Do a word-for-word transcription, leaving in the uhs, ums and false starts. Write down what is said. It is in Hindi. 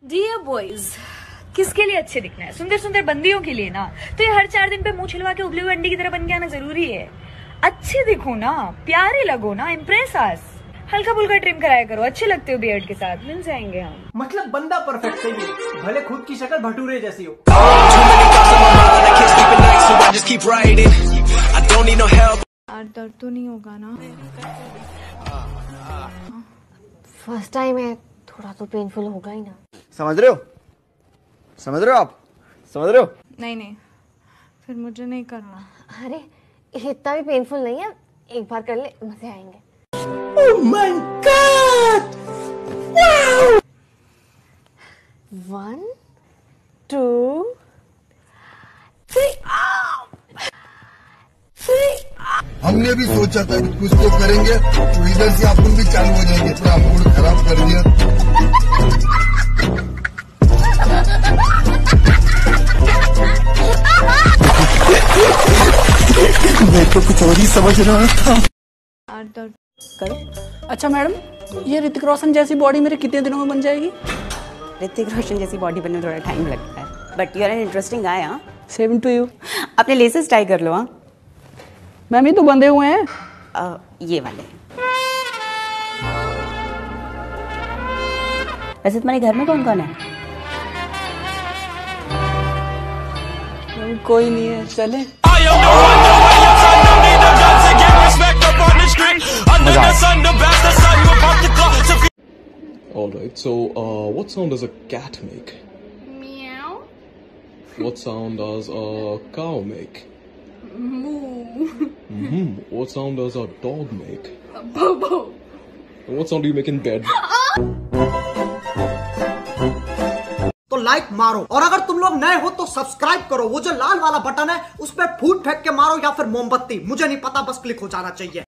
डियर बॉयज, किसके लिए अच्छे दिखना है? सुंदर सुंदर बंदियों के लिए ना। तो ये हर चार दिन पे मुंह छिलवा के उबले हुए अंडे की तरह बन के आना जरूरी है? अच्छे दिखो ना, प्यारे लगो ना, इम्प्रेस आस। हल्का फुल्का ट्रिम कराया करो, अच्छे लगते हो बियर्ड के साथ। मिल जाएंगे हम। मतलब बंदा परफेक्ट चाहिए, भले खुद की शक्ल भटूरे जैसी हो। यार दर्द तो नहीं होगा ना? फर्स्ट टाइम है, थोड़ा तो पेनफुल होगा ही ना। समझ रहे हो? समझ रहे हो आप? समझ रहे हो? नहीं नहीं, फिर मुझे नहीं करना। अरे इतना भी पेनफुल नहीं है, एक बार कर ले, मजे आएंगे। Oh my God! Wow! One, two, three. हमने भी सोचा था कि कुछ तो करेंगे, तो इधर से अपन भी चालू हो जाएंगे। थोड़ा मूड खराब कर दिया। मैं तो कुछ और ही समझ रहा था। यार दर्द करो। अच्छा मैडम, ये ऋतिक रोशन जैसी बॉडी मेरे कितने दिनों में बन जाएगी? ऋतिक रोशन जैसी बॉडी बनने में थोड़ा टाइम लगता है, but you are an interesting guy. हाँ, सेम टू यू। अपने लेसेस टाई कर लो। हाँ मैम, ये तो बंधे हुए हैं। uh, ये वाले। वैसे तुम्हारे घर में कौन कौन है? मैम, कोई नहीं है, चले। Alright, so uh, what sound does a cat make? Meow. What sound does a cow make? Moo. Hmm. What sound does a dog make? Bobo. And what sound do you make in bed? तो लाइक मारो, और अगर तुम लोग नए हो तो सब्सक्राइब करो। वो जो लाल वाला बटन है उस पर फूट फेंक के मारो या फिर मोमबत्ती, मुझे नहीं पता, बस क्लिक हो जाना चाहिए।